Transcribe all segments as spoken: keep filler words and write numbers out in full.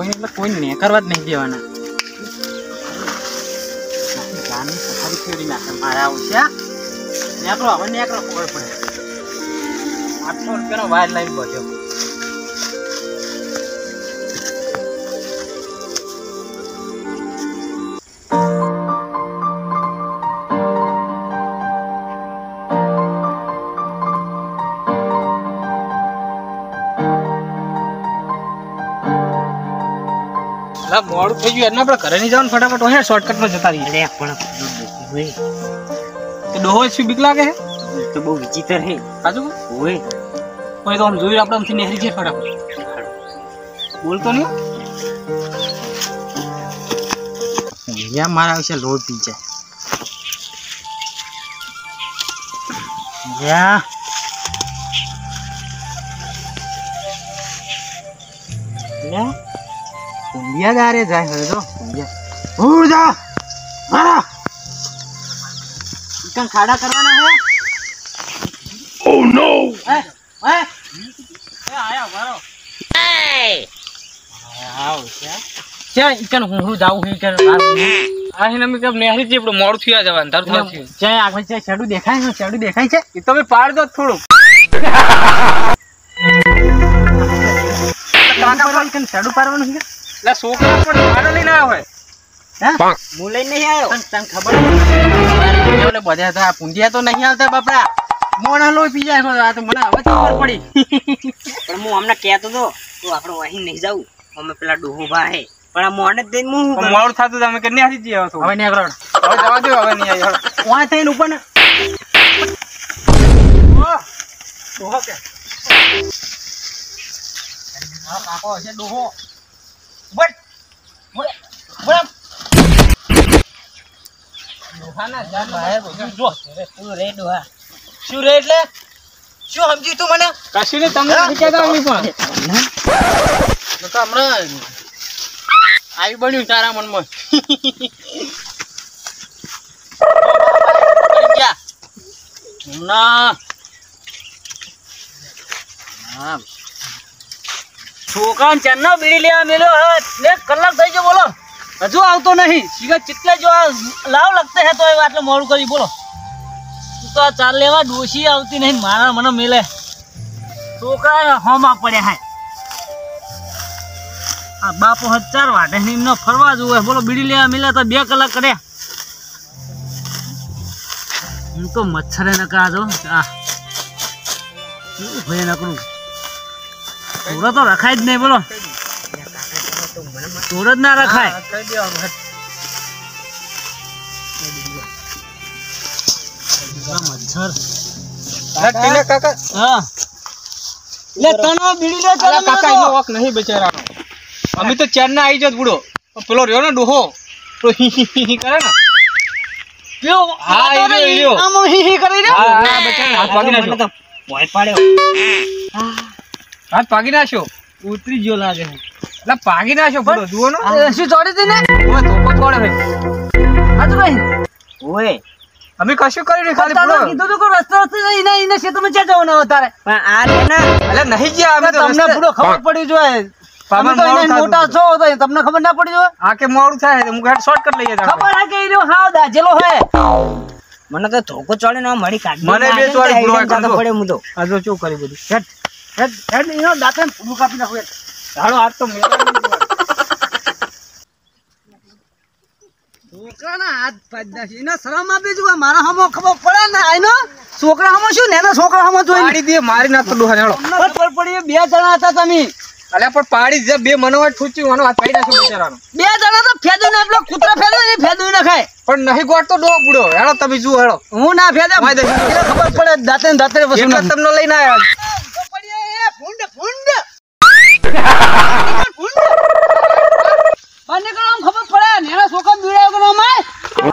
કોઈ એટલે કોઈ ને કરવા જ નહીં દેવાના ગાની સફારી ફેરી નાખે મારા આવશે નેકરો હવે નેકરો ખબર પડે આઠસો રૂપિયાનો વાયર લાઈન બધ્યો મોડું થઈ ગયું એટલે આપણે ઘરે નહીં જવાનું ફટાફટ હોય શોર્ટકટમાં જતા રહીએ પણ ડોહો શું બીક લાગે છે તો બહુ વિચિત્ર છે સાચું હોય કોઈ તો આમ જોયું આપણે આમથી નહેરી છે ફટાફટ બોલતો નહીં મારા વિશે લોહી પી જાય કુંડિયા ગારે જાય હવે તો કુંડિયા ઉડ જા મારા ઇકન ખાડા કરવાના હે ઓ નો એ એ એ આયા મારો એ આવ છે ચા ઇકન હું હું જાઉં હું ઇકન આ હે નમી કબ નહેરી જે આપણો મોડ થયા જવા અંધાર થવા છે ચા આગળ છે છેડું દેખાય છે છેડું દેખાય છે એ તમે પાડ દો થોડું કાકા પર ઇકન છેડું પાડવાનું છે લા છોકરા પણ મારો લઈને આવ્યો હોય હે હું લઈને નહીં આવ્યો તને ખબર છે ઓલે બધા હતા પુંડિયા તો નહીં આવતા બાપડા મોણા લોઈ પી જાય આ તો મને હવે ખબર પડી પણ હું હમણાં કહેતો તો તો આપણે અહીં નહીં જાવું અમે પેલા ડોહો ભાઈ પણ આ મોણે દઈને હું મોડ થાતું તમે કે નહીં આવી જઈએ હવે નહીં આગળ હવે જવા દો હવે નહીં આવ્યો ઓય થઈને ઉપર ને ઓ ડોહો કે આ કાકો છે ડોહો બટ બોલે બોલે દોહાના જાન બહાર બધું જો તું રે દોહા શું રે એટલે શું સમજી તું મને કશું ને તમને કહેતા આવી પણ તો હમણાં આવી બન્યું તારા મનમાં હમણાં હા છોકરા ચન્નો બીડી લેવા મેલ્યો હવે એક કલાક થઈ ગયો બોલો હજુ આવતો નહીં શીખર ચિત્લે જો લાવ લગતે હે તો આટલું મોડું કરી બોલો તું તો ચાલ લેવા ડોશી આવતી નહીં મારા મને મેલે છોકરા હોમાં પડ્યા હે આ બાપો હજાર વાટે એમનો ફરવા જવું હોય બોલો બીડી લેવા મેલે તો બે કલાક કર્યા હું તો મચ્છરે નકા દો આ ભાઈ નકરું થોડો તો રખાય જ નહીં બોલો થોડો જ ના રખાય મચ્છર કાકા હા લે તનો બીડી લે ચાલ કાકા એનો વક નહીં બેચારાનો અમે તો ચાર ના આવી જત બુડો પેલો રહ્યો ને ડોહો તો હી હી કરે ને લ્યો હા એ લ્યો આમ હી હી કરી રે હા બેચારા હાથ ભાગી નાખ્યો મોય પાડ્યો હાથ ભાગી નાખ્યો ઉતરી ગયો લાગે એટલે ભાગી નાખ્યો બુડો જુઓ ને શું ચોડી દી ને ઓય ધોકો ચોડે ભાઈ હાથ ભાઈ ઓય અમે કશું કરી નહીં ખાલી પૂરો કીધું તો કોઈ રસ્તો રસ્તો નહીં ના ઇને છે તમે ક્યાં જવાનો તારે પણ આ રે ને એટલે નહીં ગયા અમે તો તમને પૂરો ખબર પડી જોય તમે તો એને મોટા છો તો તમને ખબર ના પડી જોય આ કે મોડું થાય હું હેડ શોર્ટકટ લઈ જતા ખબર આ કે ઈરો હા દાજેલો હે મને તો ધોકો ચોડે ના મળી કાઢ મને બે ચોડી પૂરો કાઢો પડે હું તો આ જો શું કરી બધું હેડ હેડ હેડ ઈનો દાંતન પૂરું કાપી નાખો હાલો આજ તો મેરા છોકરાના હાથ પાડ્યા છે એને શરમ આપી જો મારા હમો ખબર પડે ને આઈનો છોકરા હમો શું નેના છોકરા હમો જોઈ પાડી દે મારી નાખ તો ડોહા હેડો ખબર પડી બે જણા હતા તમે અલ્યા પણ પાડી જે બે મનોવાટ ઠૂચી વાનો હાથ પાડી નાખ્યો બિચારાનો બે જણા તો ફેદો ને પેલો કૂતરા ફેદો ને ફેદો ન ખાય પણ નહીં ગોટ તો ડોહો બુડો હેડો તમે જુઓ હેડો હું ના ફેદે ખબર પડે દાંતે દાંતે વસુ તમને લઈને આયા પડી એ ફૂંડ ફૂંડ ફૂંડ મને કોમ ખબર પડે નેના છોકરા બીડાયો કે માય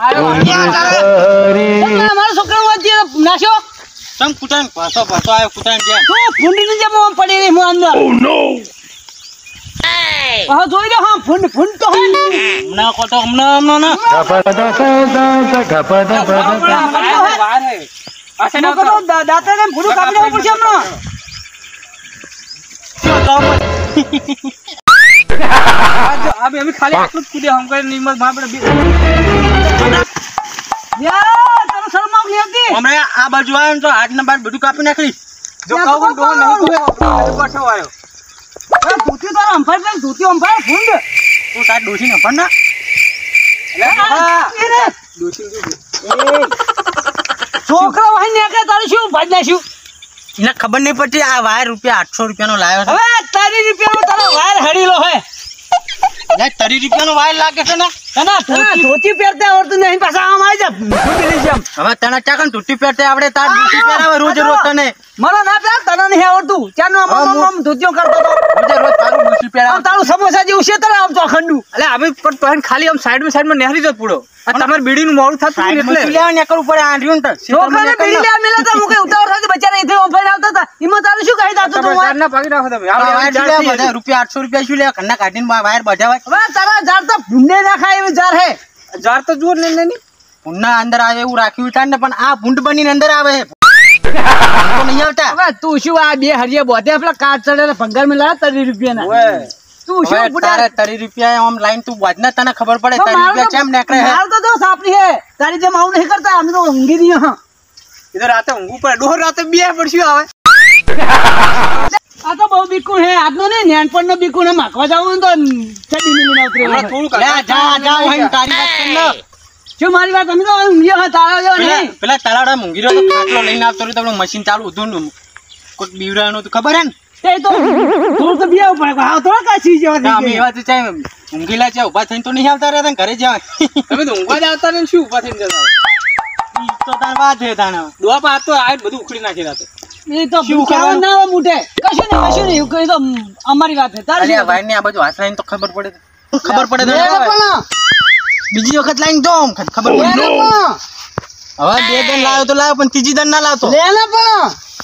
મારા છોકરા વાજી નાખ્યો તમ કુટાન પાછો પાછો આયો કુટાન જેમ તું ફૂંડીની જેમ આમ પડી રહી હું અંદર ઓ નો આ જોઈ લે હા ફૂંડ ફૂંડ તો હમણા કોટો હમણા હમણા ના ગપદા સદા ગપદા બદા બહાર હે પાછે ના કરો દાતા ને ફૂડું કાપી દેવું પડશે હમણા શું કામ अब अभी खाली आटલું જ કૂદે હમ કરે નિમત માં આપણે યાર તને શરમ આવતી હતી હમણે આ બાજુ આવ્યો ને તો હાથ ના બાર બધું કાપી નાખી જો કાવું ડોહ નહીં તો પાછો આવ્યો એ ધોતી તારા અંફાઈ ને ધોતી અંફાઈ ફૂંડ તું તાર ડોસી ને પણ ના એટલે દોશી જો છોકરા વાહી ને કે તારું શું ભાજ નાખ્યું એને ખબર નહીં પડતી આ વાયર રૂપિયા આઠસો રૂપિયાનો લાવ્યો છે હવે તારી રૂપિયાનો તારો વાયર હડીલો હે લે તારી રૂપિયાનો વાયર લાગે છે ને તને ધોતી પહેરતા આવડતું નહીં પાછા આમ આવી જા ફૂટી રહી જામ હવે તને ચાકન તૂટી પહેરતે આપણે તાર ડોસી પહેરાવે રોજ રોજ તને મને ના પહેર તને નહીં આવડતું ચાનો આમ આમ ધોતીઓ કરતો તો રોજ રોજ તારું ડોસી પહેરાવે તારું સમોસા જેવું છે તારે આમ ચોખંડુ એટલે અમે પણ તો ખાલી આમ સાઈડ માં સાઈડ માં નેહરી જતો પૂડો આ તમાર બીડી નું મોડું થતું એટલે લેવા ને કરવું પડે આંધ્યું ને છોકરાને બીડી લેવા મેલા તો મુકે ઉતાવળ સાથે બચારા ઇથે ઓમ ફેર આવતા હતા ઈમાં તારું શું કહી દાતું તું ચાર ના પાકી રાખો તમે બધા રૂપિયા આઠસો રૂપિયા શું લેવા ઘરના કાઢીને વાયર બજાવાય હવે તારા ઝાડ તો ભૂંડે નાખાય એવી ઝાડ હે જાર તો જોર નહીં નહીં ભૂંડના અંદર આવે એવું રાખ્યું છે ને પણ આ ભૂંડ બનીને અંદર આવે તો નહીં આવતા હવે તું શું આ બે હરિયે બોધે પેલા કાચ ચડેલા ભંગાર મેલા ત્રીસ રૂપિયા ના તું શું તારે ત્રીસ રૂપિયા આમ લાઈન તું વધને તને ખબર પડે ત્રીસ રૂપિયા કેમ નીકળે હે માલ તો જો સાપરી હે તારી જેમ આવું નહીં કરતા અમે તો ઊંઘી દઈએ હા ઇધર રાતે ઊંઘું પડે ડોહર રાતે બે પડશું આવે આ તો બહુ બીકું હે આજનો ને નેનપણ નો બીકું ને માખવા જાવું તો ચડી મિલીને ઉતરે થોડું લે જા જા હોય તારી વાત કર ને શું મારી વાત અમે તો ઊંઘ્યો હા તારા જો નહીં પેલા તલાડા મૂંગીરો તો ખાટલો લઈને આવતો રહ્યો તો મશીન ચાલુ ઉધું કોઈક બીવરાનો તો ખબર હે ને તે તો થોડું તો બીયાવ પડે હા થોડા કાચી જેવા અમે એવા તો ચાય ઊંઘીલા છે ઉભા થઈને તો નહીં આવતા રહ્યા ઘરે જવાય તમે તો ઊંઘવા જ આવતા ને શું ઉભા થઈને જતા ઈ તો તાર વાત છે તાણે ડોહા પા તો આ બધું ઉખડી નાખી રાતે એ તો શું ના મુઠે કશું નહીં કશું નહીં કઈ તો અમારી વાત છે તારી અરે ભાઈ ને આ બાજુ હાથ લાઈને તો ખબર પડે ખબર પડે તો બીજી વખત લાઈને જો ખબર પડે હવે બે દન લાવ્યો તો લાવ્યો પણ ત્રીજી દન ના લાવતો લે ને પણ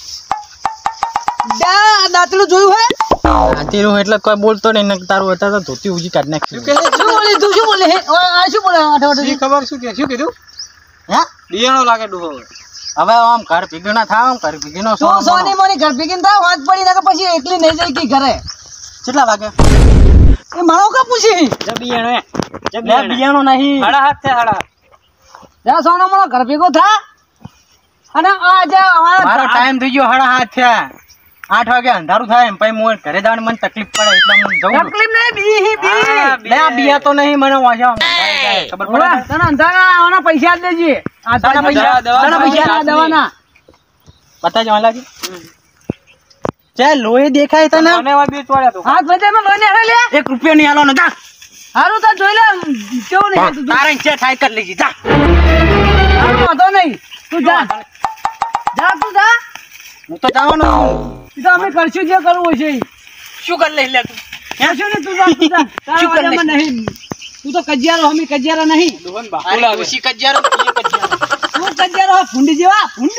દા દાતલું જોયું હે આતીરું એટલે કોઈ બોલતો નહીં ને તારું હતા તો ધોતી ઉજી કાઢ નાખી શું બોલે તું શું બોલે હે આ શું બોલે આઠ શી ખબર શું કે શું કીધું હે ડિયાણો લાગે ડોહો હવે આમ ઘર ભેગો ના થાવ આમ ઘર ભેગી નો તું સોની મોની ઘર ભેગીને થાવ હાથ પડી નાખે પછી એકલી નહીં જાય કે ઘરે કેટલા વાગે એ મારો કા પૂછી જબિયાણો હે લે બિયાણો નહીં હાડા હાથ છે હાડા જા સોનો મોનો ઘર ભેગો થા અને આ જે મારો ટાઈમ થઈ ગયો હાડા હાથ થયા આઠ વાગે અંધારું થાય એમ પછી હું ઘરે જવાનું મને તકલીફ પડે એટલે હું જઉં તકલીફ નહીં બી બી લે આ બિયા તો નહીં મને વાંચવા ખબર પડે તને અંધારા આવવાના પૈસા જ લેજે આ તારા પૈસા તારા પૈસા દવાના બતા જવા લાગી ચાલ લોહી દેખાય તને મને વા બે ચોળ્યા તો હાથ વધે માં લોઈને હરે લે એક રૂપિયો નહીં આલો ને જા હારું તો જોઈ લે કેવું નહીં તું તારે છે થાય કરી લેજી જા હારું વાંધો નહીં તું જા જા તું જા હું તો જવાનો ઈ તો અમે કરશું જે કરવું છે શું કરી લઈ લે તું કરશું ને તું જા તું જા તારા વાળામાં નહીં તું તો કજિયારો હમી કજિયારા નહીં ડોહન બાપુ અરે લાગે ખુશી કજિયારો તું કજિયારો તું કજિયારો ફૂંડ જેવા ફૂંડ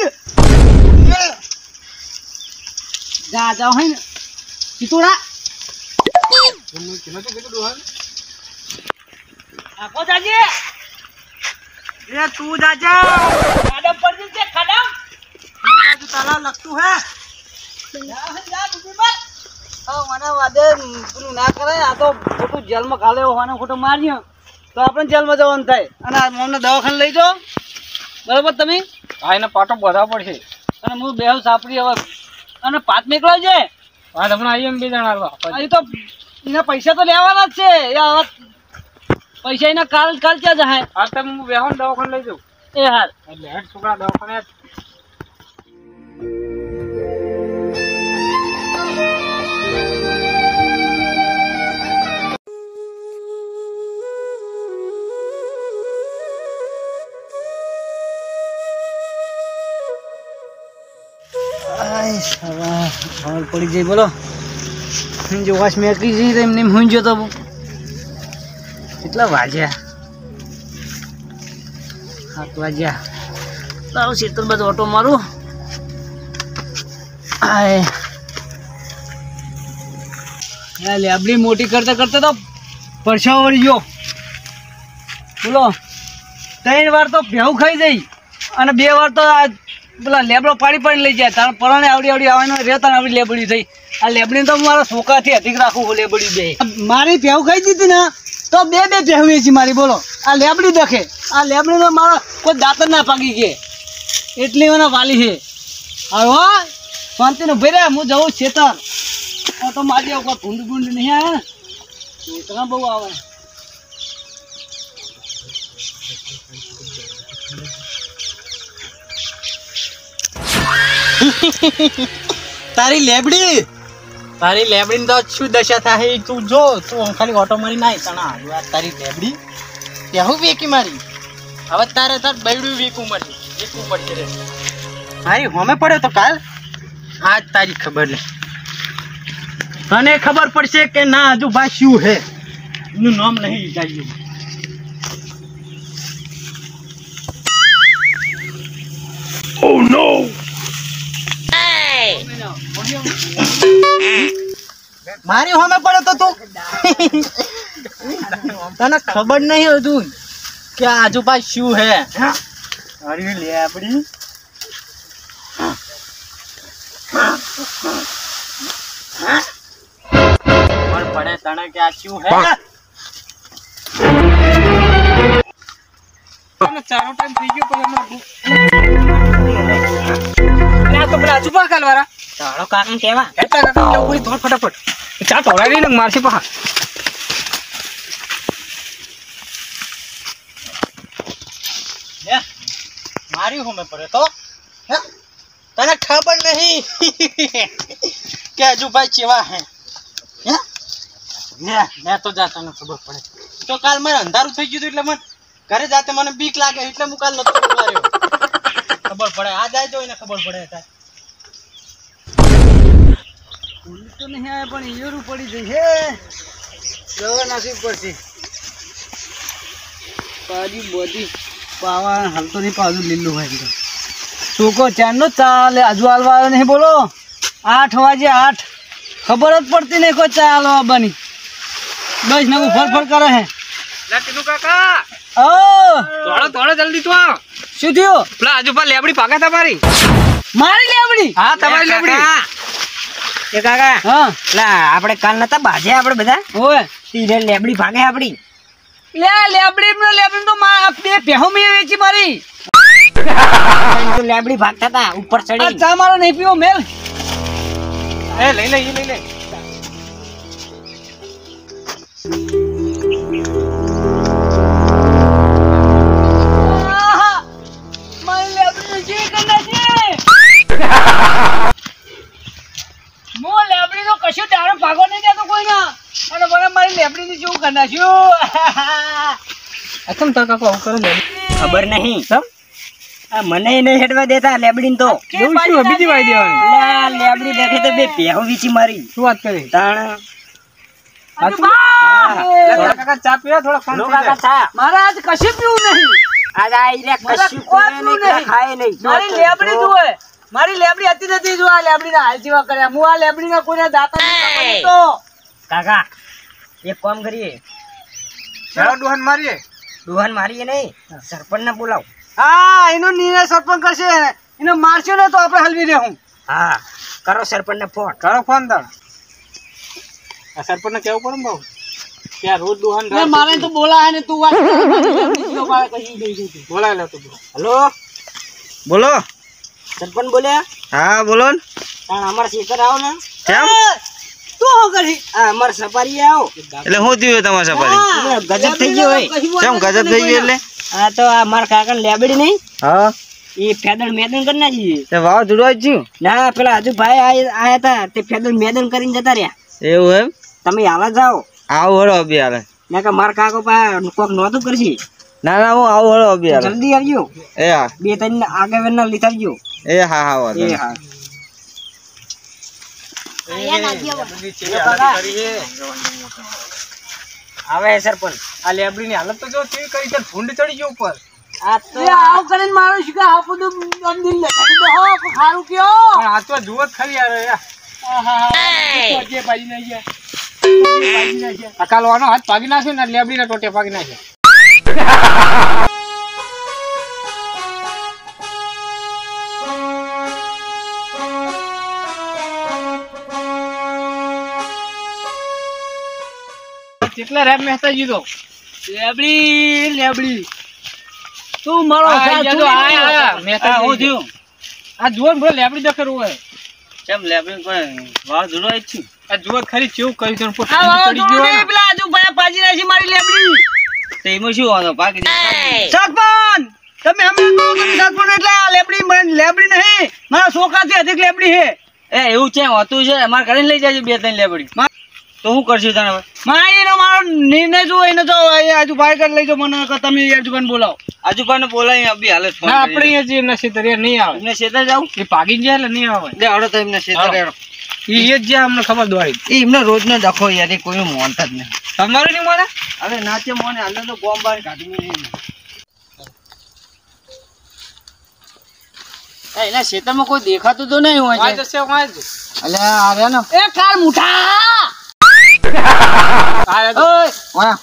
જા જાઓ હે ને ચિતોડા આખો જાજે એ તું જાજે ખાડમ પડજી છે ખાડમ બાજુ તાલા લગતું હે જા હે જા બુબી બસ આ મને વાદે પેલું ના કરે આ તો ખોટું જેલમાં ખાલે હોવાનો ખોટો માર્યો તો આપણે જેલમાં જવાનું થાય અને આ મોમને દવાખાને લઈ જાઓ બરાબર તમે ભાઈને પાટો બોધાવ પડશે અને હું બેહુ સાપડી હવે અને પાત નીકળ્યો છે હા તમને આઈ એમ બે જણા આલો અહીં તો એના પૈસા તો લેવાના જ છે એ હવે પૈસા એના કાલ કાલ ક્યાં જાય હા તમે હું બેહોન દવાખાને લઈ જાઉં એ હાલ એટલે હેડ છોકરા દવાખાને ખબર પડી જાય બોલો જો વાસ મેકી જઈ તો એમને હું જો તો કેટલા વાગ્યા સાત વાગ્યા તારું ક્ષેત્ર બધું ઓટો મારું આય લેબડી મોટી કરતા કરતા તો પરછાવો વળી ગયો બોલો ત્રણ વાર તો ભેવું ખાઈ જઈ અને બે વાર તો આ પેલા લેબડો પાડી પાડી લઈ જાય તાર પરાણે આવડી આવડી આવવાનો રહેતા આવડી લેબડી થઈ આ લેબડી તો મારા છોકરાથી અધિક રાખવું લેબડી બે મારી ભેવ ખાઈ દીધી ને તો બે બે ભેવી છે મારી બોલો આ લેબડી દેખે આ લેબડી તો મારા કોઈ દાંતર ના પાકી કે એટલી મને વાલી છે હવે શાંતિ નું ભર્યા હું જવું છેતર તો મારી આવું કોઈ ભૂંડ ભૂંડ નહીં આવે ને છોકરા બહુ આવે તારી લેબડી તારી લેબડી તો શું દશા થાય તું જો તું ખાલી ઓટો મારી નાય તણા આ તારી લેબડી કેહું વેકી મારી હવે તારે તાર બૈડું વેકું મળી વેકું પડશે રે મારી હોમે પડ્યો તો કાલ આજ તારી ખબર લે તને ખબર પડશે કે ના હજુ ભાઈ શું હે એનું નામ નહીં જાયું Oh no! મારી હોમે પડ્યો તો તું તને ખબર નહીં હતું કે આજુબાજુ શું હે અરે લેબડી ખબર પડે તને કે આ શું હે ચારો ટાઈમ થઈ ગયો પણ આ તો પેલા ચુપા કાલવાળા તારો કારણ કેવા એટલા કાકા જવું પડી થોડ ફટાફટ ચા તોડાવી ને મારસી પહા મારી હોમે પડે તો હે? તને ખબર નહીં કે હજુ ભાઈ ચેવા હે હે ને ને તો જા તને ખબર પડે તો કાલ મને અંધારું થઈ ગયું એટલે મને ઘરે જાતે મને બીક લાગે એટલે હું કાલ નતો બોલાવ્યો ખબર પડે આ જાય તો એને ખબર પડે તાર પોલીસ તો નહીં આવે પણ ઈયરું પડી જઈ હે જવા નસીબ પડશે પાજી બધી પાવા હાલતો નહીં પાછું લીલું હોય છોકો ચારનો ચાલે હજુ હાલવા નહીં બોલો આઠ વાગે આઠ ખબર જ પડતી નહીં કોઈ ચા હાલવા બની બસ નવું ફર ફર કરે હે લા ટીનુ કાકા ઓ તોડો તોડો જલ્દી તો આવ શું થયું પેલા આજુબા લેબડી પાકા તમારી મારી લેબડી હા તમારી લેબડી એ કાકા હા લા આપણે કાલ નતા બાજે આપણે બધા ઓય તીરે લેબડી ભાગે આપડી લે લેબડી નો લેબડી તો માં બે પહેો મે વેચી મારી તો લેબડી ભાગતા હતા ઉપર આ ચડી ચા મારો નહીં પીવો મેલ એ લઈ લે ઈ લઈ લે આહા! મારી લેબડી જે કરના છે મો લેબડી નો કશું દાડો ભાગો નહીં દેતો કોઈ ના અને મને મારી લેબડી ની જેવું કરના છું અચમ તાર કાકા આવું કરે લે ખબર નહીં આ મને નહીં હેડવા દેતા લેબડી તો એવું શું બીજી વાઈ દેવાની લા લેબડી દેખે તો બે પેહો વીચી મારી શું વાત કરી તાણ થોડા કાકા ચા પીવા થોડા નો કાકા થા મારે આજ કશું પીવું નહીં આજ આઈ રે મારે કશું કોઈ કરે પીવું નહીં નહીં. ખાય નહીં મારી લેબડી જુએ મારી લેબડી હતી નથી જો આ લેબડી ના હાલ જેવા કર્યા હું આ લેબડી ના કોઈને દાતા નહીં કરવાનો તો કાકા એક કામ કરીએ ચાલો દુહાન મારીએ દુહાન મારીએ નહીં સરપંચ ને બોલાવ હા એનો નિર્ણય સરપંચ કરશે એને મારશે ને તો આપણે હલવી દેવું હા કરો સરપંચ ને ફોન કરો ફોન તાર આ સરપંચ ને કેવું પડે ને બહુ ત્યાં રોજ દુહાન ને મારે તો બોલાય ને તું વાત બોલાય લે તું હેલો બોલો સરપંચ બોલ્યા હા બોલો ને તાણ અમાર શેતર આવો ને કેમ તું શું કરી આ અમાર સફારી આવો એટલે શું થયું તમારા સફારી ગજબ થઈ ગયો હોય કેમ ગજબ થઈ ગયું એટલે આ તો આ મારા કાકા લેબડી નહીં હા એ ફેદણ મેદન કરી નાખી તે વાવ જોડવા જ છું ના પેલા હજુ ભાઈ આયા હતા તે ફેદણ મેદન કરીને જતા રહ્યા એવું એમ તમે હાલ જાઓ આવું હળો અભી હાલે ના કે મારા કાકો પા કોક નહોતું કરશે ના ના હું આવું હળો અભી હાલે જલ્દી આવજો એ હા બે ત્રણ આગળ ના લીધા આવજો એ હા હા વાંધો એ નહીં. હા આવે સરપંચ આ લેબડી ની હાલત તો જો કેવી કરી છે ભૂંડ ચડી ગયો ઉપર આ તો એ આવ કરીને મારું શું કે આ બધું આમ દિલ લગાડી દો હો ખારું કયો પણ આ તો જુઓ જ ખરી યાર યાર જે બાજી નહીં ગયા આ કાલ વાનો હાથ ભાગી નાખ્યો ને લેબડી ના ટોટે ભાગી નાખ્યો કેટલા રેપ મેસતા જીતો લેબડી લેબડી તું મારો આ સાથ યાર, છોડી આ, દીધો. આ, આ, મેં તો આ, હું જોઈ થયું? આ જુઓ ને બરો લેબડી દખર હોય કેમ લેબડી કોઈ વાળ ધોળાય જ છે? આ જુઓ ખરી કેવું કર્યું તને પોતે આ વાળ ચડી ગયો ધોળાય ને. પેલા આજુ ભાઈ પાજી નાખી મારી લેબડી. તો એમાં શું વાંધો? ભાગી જાય. સરપંચ તમે હમણાં કહો તમે સરપંચ એટલે આ લેબડી મને લેબડી નહીં, મારા છોકરાથી અધિક લેબડી છે. એ એવું છે હોતું છે, અમારે ઘરે લઈ જાય બે ત્રણ લેબડી. તો હું કરશું તને હવે? મારી એનો મારો નિર્ણય જો એને તો આજુભાઈ કર લઈ જાઓ મને કે તમે આજુભાઈને બોલાવો. આજુભાઈને બોલાવી અભી હાલ જ ફોન ના, કરી આપણે અહીંયા જે એમના ક્ષેત્રે નહીં આવે એમને શેતર જાવ એ ભાગી જાય એટલે નહીં આવે લે હડો તો એમને શેતર હાલો. હેડો. એ એ જ જ્યાં અમને ખબર દોડી એ એમને રોજનો ડખો યાર, એ કોઈ મોનતા જ નહીં. તમારું નહીં મને અરે નાચે મોને હાલ તો ગોમ બાર કાઢી મેલી. એ એના ખેતરમાં કોઈ દેખાતું તો નહીં હોય વાંચ છે. હશે, વાંચ. અલે આ રે ને એ કાર મુઠા આ તો ઓય વાહ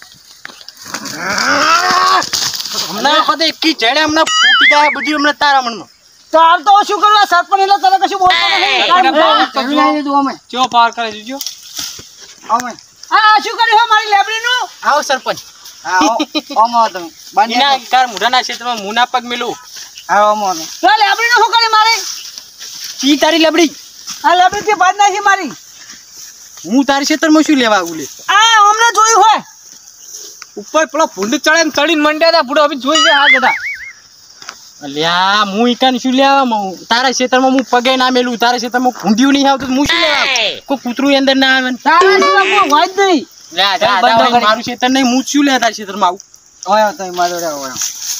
હમણાં વખતે એકી જડે હમણાં ફૂટી જાય બધું હમણાં તારા મનમાં. તાર તો શું કરવા સરપંચ એટલે તને કશું બોલતો નહીં. કાર મુઠા તો જમી આવી દીધું અમે કેવો પાર કરે જોજો અમે આ શું કર્યું હો મારી લેબડીનું? આવો સરપંચ. હા ઓમ આવો તમે બાની એના કાર મોઢાના ક્ષેત્રમાં મુના પગ મેલું. હા ઓમ આવો તો લેબડીનું શું કરી મારી? ચી તારી લેબડી? આ લેબડી થી બાદ નાખી મારી. હું તારી ક્ષેત્રમાં શું લેવા આવું લે? આ અમને જોયું હોય ઉપર પેલો ભૂંડ ચડે ને ચડીને મંડ્યા હતા બુડો હવે જોઈ જાય આ બધા અલ્યા હું ઈકાન શું લેવા? તારા ક્ષેત્રમાં હું પગે ના મેલું, તારા ક્ષેત્રમાં ભૂંડિયું નહીં આવતું તો હું શું લેવા? કોઈ કૂતરું અંદર ના આવે ને. તારા સિવાય કોઈ હોય જ નહીં. લે આ જા, બંધ જા, કરી. મારું ક્ષેત્ર નહીં, હું શું લેવા તારા ક્ષેત્રમાં આવું? ઓય તો મારો રે ઓય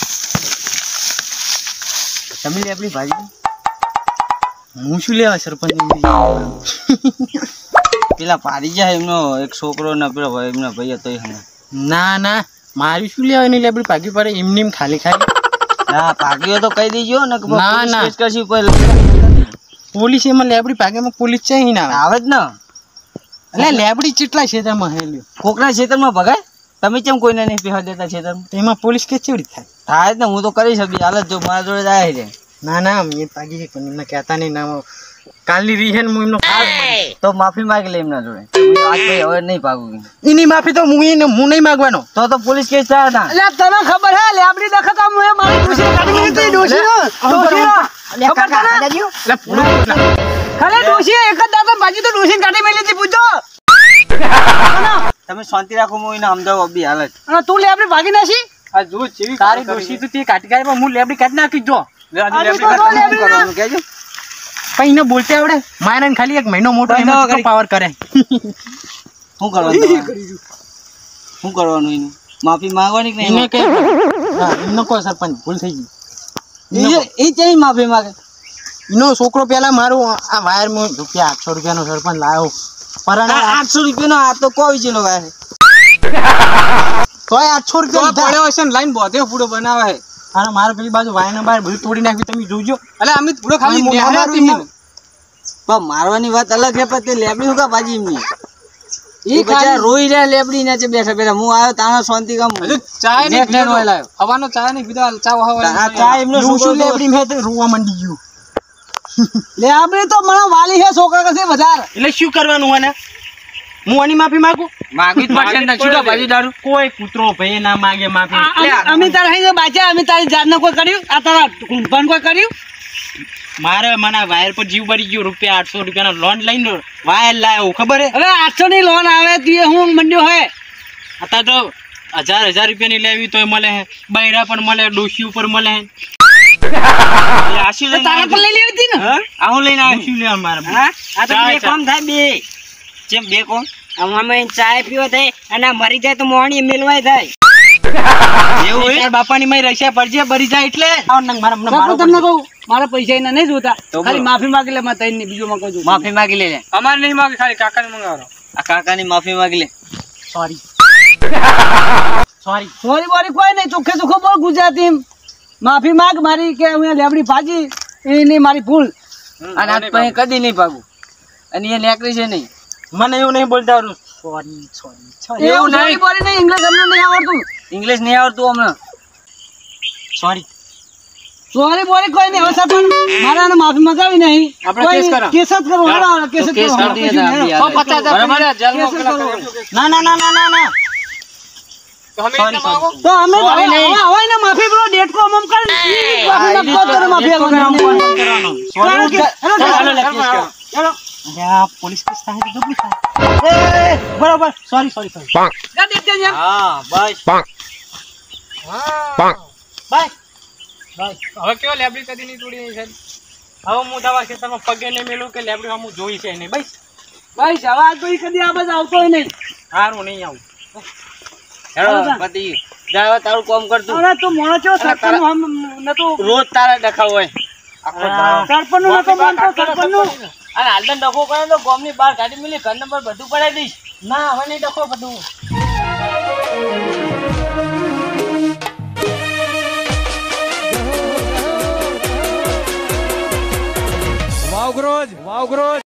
તમે લેબડી ભાજી હું શું લેવા સરપંચ? પેલા પાડી જાય એમનો એક છોકરો ને પેલો ભાઈ એમનો ભાઈ હતો એ ના ના મારી શું લેવા એની લેબડી ભાગી પડે એમની એમ ખાલી ખાલી. ના પાગ્યો તો કહી દેજો ને કે ના, પોલીસ ના. કેસ કરશી કોઈ પોલીસ એમાં લેબડી ભાગેમાં પોલીસ છે અહીં ના આવે. આવે જ ને. એટલે લેબડી કેટલા ક્ષેત્રમાં હેલ્યો કોકના ક્ષેત્રમાં ભગાય તમે કેમ કોઈને નહીં પીવા દેતા ક્ષેત્રમાં? એમાં પોલીસ કે ચેવડી થાય? થાય જ ને, હું તો કરી શકીશ હાલત જો મારા જોડે જાય છે. ના ના એ ભાગી છે પણ એમને કહેતા નહીં ના કાલની રીહેન હું એમનો તો માફી માંગી લે એમના જોડે આજ ભાઈ હવે નહીં ભાગું. એની માફી તો હું એને હું નહીં માંગવાનો. તો તો પોલીસ કેસ થાય ના. એટલે તને ખબર હે લેબડી દખતા હું એ મારી ખુશી કાઢી દીધી ડોશી ડોશી ખબર તને? એટલે પૂરું ખાલી ડોશી એક જ દાદા ભાજી તો ડોશી કાઢી મેલી હતી પૂછો. તમે શાંતિ રાખો હું એને સમજાવો અબી હાલત. અને તું લેબડી ભાગી નાખી? આ જુઓ જેવી તારી દોષી તો તે કાઢી કાઢી હું લેબડી કાઢી નાખી જો. કરવાનું કેજો. પણ એને બોલતે આવડે મારે એને ખાલી એક મહિનો મોટો પણ એમાં ના કેટલો પાવર કરે. શું કરવાનું તમારે? શું કરવાનું એનું? માફી માંગવાની કે એને નહીં? કે હા એમનો કોઈ સરપંચ ભૂલ થઈ ગઈ. એ એ કેવી માફી માંગે? એનો છોકરો પેલા મારું આ વાયર માં રૂપિયા આઠસો રૂપિયાનો સરપંચ લાવ્યો પરાણે આઠસો રૂપિયાનો આ તો કોઈ ચીલો ગાય તોય આઠસો રૂપિયા લીધા. પડ્યો હશે ને લાઈન બોધે પૂડો બનાવે છે અને મારે પેલી બાજુ વાયર નંબર બધું તોડી નાખ્યું તમે જોજો. એટલે અમે પૂડો ખાલી હું નેહાળે મારું હતી એમાં. પણ મારવાની વાત અલગ છે પણ તે લેબડી હું કા બાજી એમની એ બચારા રોઈ રહ્યા લેબડી નાચે બેઠા બેઠા હું આવ્યો તાનો શાંતિ કામ હજુ ચાય નહીં નેટ નેટ પીધો. વાળા. હવાનો ચાય નહીં પીધો હાલ ચા આ હવા ચા એમનો હું છોકરો શું તો- લેબડી મેં તો રોવા માંડી ગયું. લેબડી તો મને વાલી છે છોકરા કસે વધારે એટલે શું કરવાનું આને? હું આની માફી માંગુ? માગી જ પડશે ને છૂટા ભાજી દારૂ કોઈ કૂતરો ભાઈ ના માંગે માફી. અમે તારા અહીં બાચા અમે તારી જાતને કોઈ કર્યું આ તારા કુંભાન કોઈ કર્યું મારે મને વાયર પર જીવ બળી ગયો રૂપિયા આઠસો રૂપિયાનો લોન લઈને વાયર લાવ્યો ખબર હે? હવે આઠસો ની લોન આવે તું હું મંડ્યો હે અત્યારે તો હજાર હજાર રૂપિયાની લેવી તોય મળે હે, બૈરા પણ મળે, ડોશી ઉપર મળે હે. એટલે આશી તો લઈને તારા પર આવજો. લઈ લેવી હતી ને હા? આવું લઈને હું શું લેવા મારે? હા આ તો ચા, બે ચા. કોમ થાય બે જેમ બે કોણ આમાં ચાય પીવો થાય અને આ મરી જાય તો મોહણી મેલવાય થાય એવું હે? તારા બાપાની મારી રશિયા પડજે બરી જાય એટલે આવો નંગ મારા મને મારો તમને પડશે. કહું મારા પૈસા એના નહીં જોતા તો ખાલી બોલો. માફી માંગી લે માં તઈને ની બીજું માં કોઈ જોતું માફી માંગી લે અમારે નહીં માગે ખાલી કાકાને મંગાવો આ કાકાની માફી માંગી લે સોરી સોરી સોરી બોરી કોઈ નહીં ચોખ્ખે ચોખ્ખો બોલ ગુજરાતી માફી માંગ મારી કે હું લેબડી ભાજી એની મારી ભૂલ અને આજ પછી કદી નહીં ભાગું અને એ નેકરી છે નહીં મને એવું નહીં બોલતા આવડતું. સોરી સોરી એવું નહીં બોલી નહીં ઇંગ્લિશ અમને નહીં આવડતું ઇંગ્લિશ નહીં આવડતું અમને સોરી સોરી બોરી કોઈ નહીં. હવે સરપંચ મારા આને માફી મંગાવી નહીં. આપણે કોઈ કેસ નહીં. કરો. કેસ જ કરો. હાલો, હાલો, કેસ જ કરો. કેસ હાલો, કરી કશું નહીં. સો પચાસ હજાર બરાબર. પેલા જેલમાં કેસ પેલા કરો. કર્યો. ના ના ના ના ના ના તો અમે Sorry, એને માગો. તો અમે Sorry હવે નહીં. હવે એને માફી બોલો ડેટ કો અમમ કરી માફી ન કરો માફી કરવાનો. ચાલો કે- હેલો, ચાલો, ચાલો, લે, કેસ કરો. ચાલો. અરે આ પોલીસ કેસ થાય તો ડબલી થાય. એ, એ, બરોબર. સોરી સોરી સોરી જા દેખ દે યાર. હા બસ હા. Bye bye. હવે કેવો લેબડી કદી નહીં તોડી નહીં સાહેબ. હવે હું તમારા ખેતરમાં પગે નહીં મેલું કે લેબડી હું જોઈ છે નહીં બસ. ભાઈ સવાલ તો ઈ કદી આ બાજુ આવતો નહીં. હારું નહીં આવું. હેલો, પતિ જા તારું કામ કરતું અરે તું મોણો છો સરપંચ નું આમ નતું રોજ તારા ડખા હોય આખો દાડો. સરપંચ નું નતો માનતો સરપંચ નું. અને હાલ તો ડખો કરે તો ગામની બહાર ગાડી મિલી ઘર નંબર બધું પડાવી દઈશ. ના હવે નહીં ડખો બધું. વાવગ્રોજ વાવગ્રોજ